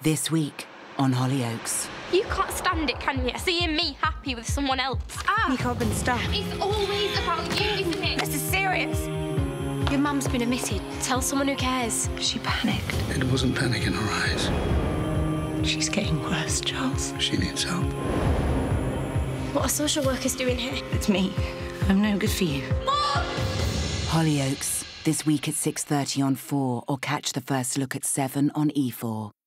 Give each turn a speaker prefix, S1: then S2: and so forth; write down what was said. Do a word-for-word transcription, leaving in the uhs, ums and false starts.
S1: This week on Hollyoaks.
S2: You can't stand it, can you? Seeing me happy with someone else. Ah!
S3: Nico, I've been stuck.
S2: It's always about you, isn't it?
S3: This is serious.
S2: Your mum's been omitted. Tell someone who cares.
S3: She panicked.
S4: It wasn't panic in her eyes.
S3: She's getting worse, Charles.
S4: She needs help.
S2: What are social workers doing here?
S3: It's me. I'm no good for you.
S2: Mom!
S1: Hollyoaks, this week at six thirty on four, or catch the first look at seven on E four.